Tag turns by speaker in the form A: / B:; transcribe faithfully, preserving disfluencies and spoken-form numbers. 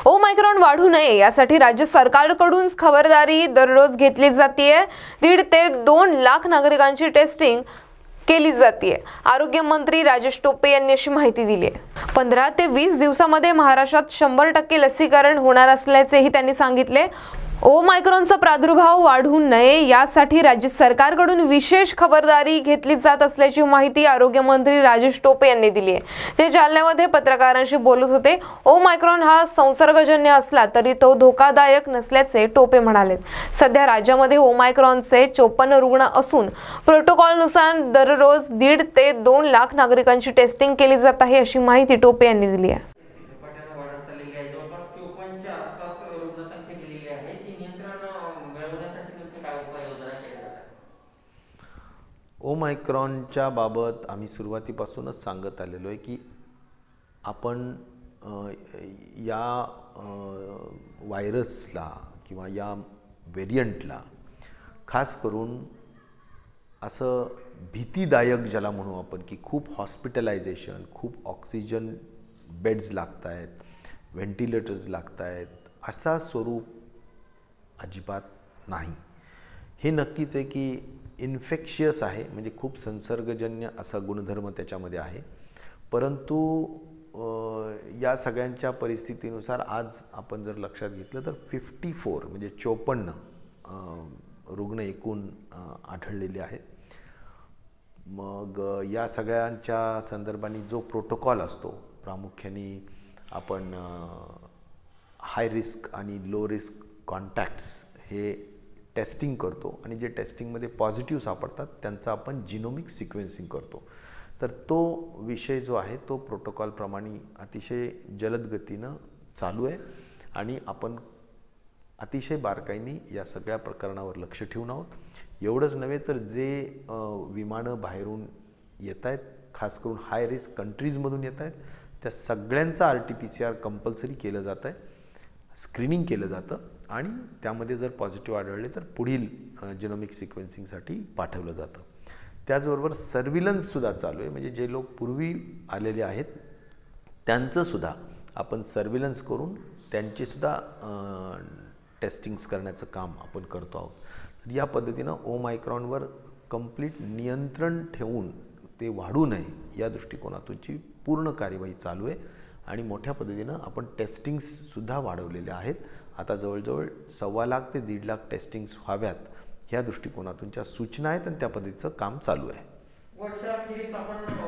A: Omicron वाढू नये यासाठी राज्य सरकारकडून खबरदारी दररोज घेतली जाते। दीड ते दोन लाख नागरिकांची टेस्टिंग केली जाते। आरोग्य मंत्री राजेश टोपे यांनी अशी माहिती दिली आहे। पंधरा ते वीस दिवसांमध्ये महाराष्ट्रात शंभर टक्के लसीकरण होणार असल्याचेही त्यांनी सांगितले। ओमायक्रॉनचा प्रादुर्भाव वाढू नये यासाठी राज्य सरकारकडून विशेष खबरदारी घेतली जात असल्याची माहिती आरोग्य मंत्री राजेश टोपे यांनी दिली आहे। ते जालन्यामध्ये पत्रकारांशी बोलत होते। ओमायक्रॉन हा संसर्गजन्य असला तरी तो धोकादायक नसल्याचे टोपे म्हणाले। सध्या राज्यामध्ये ओमायक्रॉनचे चोपन्न रुग्ण असून प्रोटोकॉलनुसार दररोज दीड ते दोन लाख नागरिकांची टेस्टिंग केली जात आहे अशी माहिती टोपे यांनी दिली आहे।
B: ओमायक्रॉनच्या बाबत आम्ही सुरुवातीपासूनच सांगत आलेलो आहे की आपण या व्हायरसला किंवा या व्हेरियंटला खास करून असं भीतीदायक ज्याला म्हणू आपण की खूप हॉस्पिटलायझेशन, खूप ऑक्सिजन बेड्स लागत आहेत, व्हेंटिलेटर्स लागत आहेत, असा स्वरूप अजिबात नाही। हे नक्कीच आहे की इन्फेक्शियस आहे, म्हणजे खूप संसर्गजन्य असा गुणधर्म त्याच्यामध्ये आहे। परंतु या सगळ्यांच्या परिस्थितीनुसार आज आपण जर लक्षात घेतलं तर फिफ्टी फोर म्हणजे चोपन्न रुग्ण एकूण आढळलेले आहेत। मग या सगळ्यांच्या संदर्भाने जो प्रोटोकॉल असतो, प्रामुख्याने आपण हाय रिस्क आणि लो रिस्क कॉन्टॅक्ट्स हे टेस्टिंग करतो आणि जे टेस्टिंगमध्ये पॉझिटिव्ह सापडतात त्यांचं आपण जिनोमिक सिक्वेन्सिंग करतो। तर तो विषय जो आहे तो प्रोटोकॉलप्रमाणे अतिशय जलद गतीनं चालू आहे आणि आपण अतिशय बारकाईने या सगळ्या प्रकरणावर लक्ष ठेवून आहोत। एवढंच नव्हे तर जे विमानं बाहेरून येत आहेत, खास करून हाय रिस्क कंट्रीजमधून येत आहेत, त्या सगळ्यांचं R T P C R compulsory केलं जातं आहे, स्क्रीनिंग केलं जातं आणि त्यामध्ये जर पॉझिटिव्ह आढळले तर पुढील जिनोमिक सिक्वेन्सिंगसाठी पाठवलं जातं। त्याचबरोबर सर्व्हिलन्ससुद्धा चालू आहे, म्हणजे जे लोक पूर्वी आलेले आहेत त्यांचंसुद्धा आपण सर्व्हिलन्स करून त्यांचीसुद्धा टेस्टिंग्स करण्याचं काम आपण करतो आहोत। तर या पद्धतीनं ओमायक्रॉनवर कंप्लीट नियंत्रण ठेवून ते वाढू नये या दृष्टिकोनातूनची पूर्ण कार्यवाही चालू आहे आणि मोठ्या पद्धतीनं आपण टेस्टिंग्ससुद्धा वाढवलेल्या आहेत। आता जवळजवळ सव्वा लाख ते दीड लाख टेस्टिंग्स व्हाव्यात ह्या दृष्टिकोनातूनच्या सूचना आहेत आणि त्या पद्धतीचं काम चालू आहे।